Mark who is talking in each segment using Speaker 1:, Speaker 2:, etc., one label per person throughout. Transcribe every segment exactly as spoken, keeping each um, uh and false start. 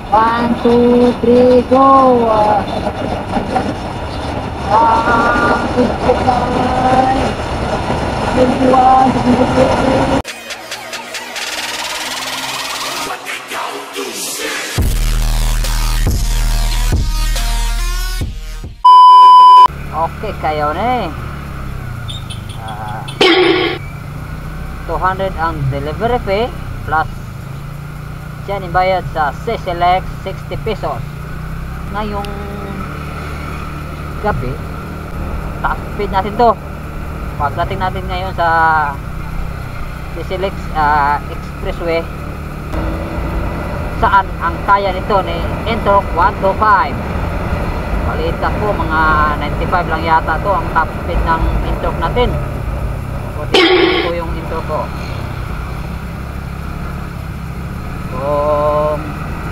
Speaker 1: One, two, three, go! Ah, fifty-five, twenty-one, twenty-two. Okay kayo na eh. Uh, two hundred ang delivery fee plus dyan ibayad sa C-Select sixty pesos. Ngayong gabi taas speed natin to. Pagdating natin ngayon sa C-Select uh, expressway, saan ang kaya nito ni Intorq one twenty-five. Balita ko mga ninety-five lang yata to ang top speed ng Intorq natin. So ito yung Intorq ko. Kung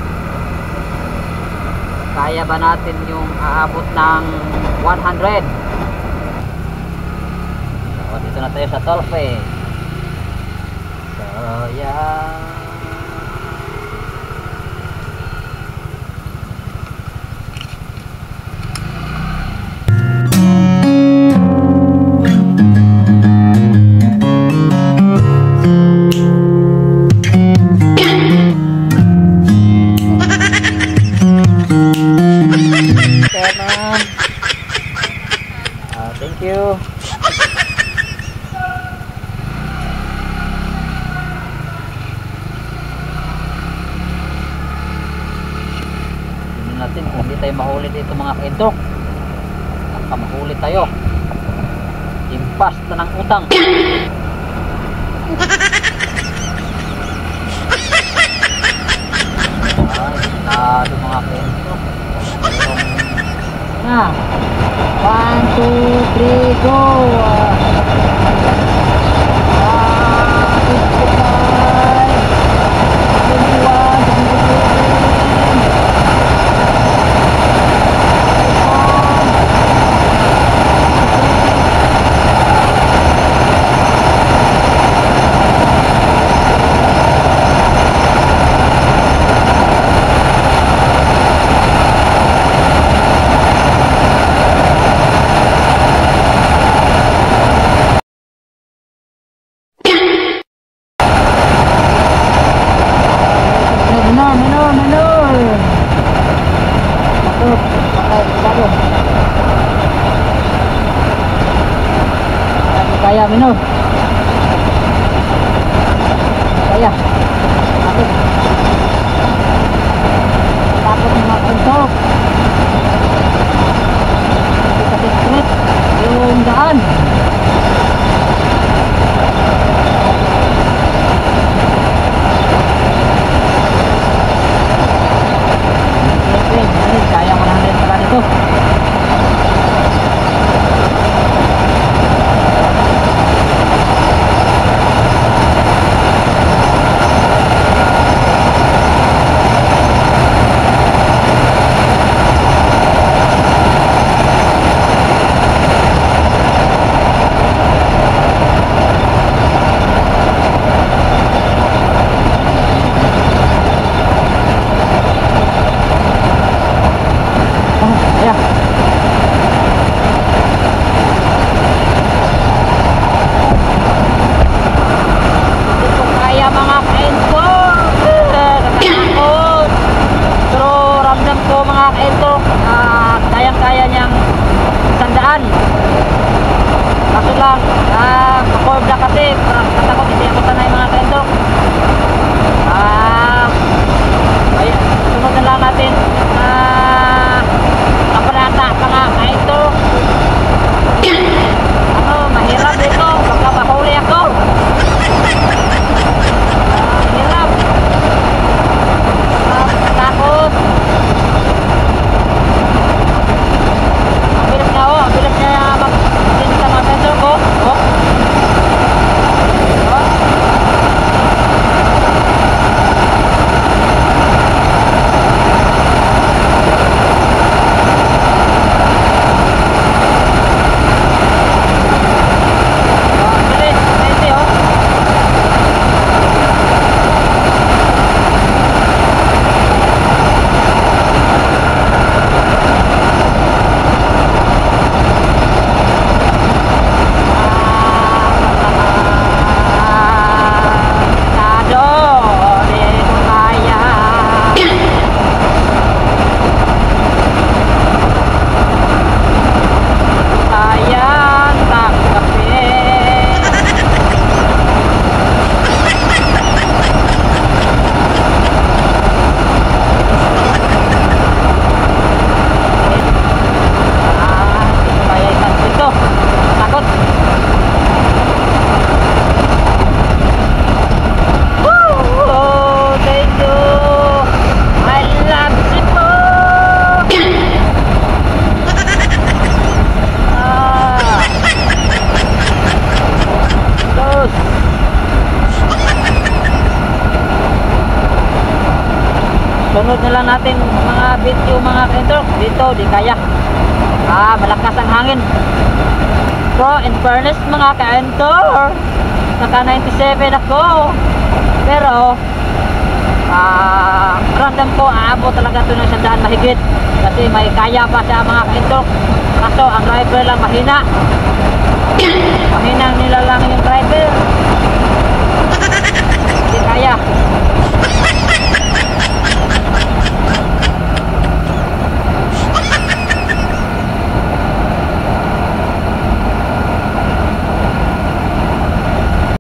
Speaker 1: kaya ba natin yung aabot ng one hundred. So dito na tayo sa Tolfe. So yeah. Thank you. Tingnan natin kung hindi tayo mahuli dito mga ka-Intorq. Baka mahuli tayo. Impas na ng utang. Ay, sinado mga ka-Intorq. Na. One, two, three, go! Ah, fifty-five, twenty-one, twenty-two. Kaya minor kaya takot takot mga ka-Intorq kasi straight yung daan. Kaya one hundred pala nito. Kaso lang, ah, makorb na kasi, katakot hindi ako sanay mga ka-Intorq. Ah, ay, sunod na lang natin. Ah, kaparata mga ka-Intorq. Ano, mahirap dito, baka mahuli ako. Ah, hirap. Ah, katakot. Ang bilis nga oh, ang bilis niya mag mga ka-Intorq ko. Oh. Oh. Sunod na lang natin mga video mga ka-entok. Dito di kaya. Ah, malakas ang hangin. So, in fairness mga ka-entok, naka ninety-seven ako. Pero, ah, random ko, aabot talaga ito ng sandaan mahigit. Kasi may kaya pa siya mga ka-entok. Kaso, ang driver lang mahina. Mahinang nila lang yung driver. Hindi kaya.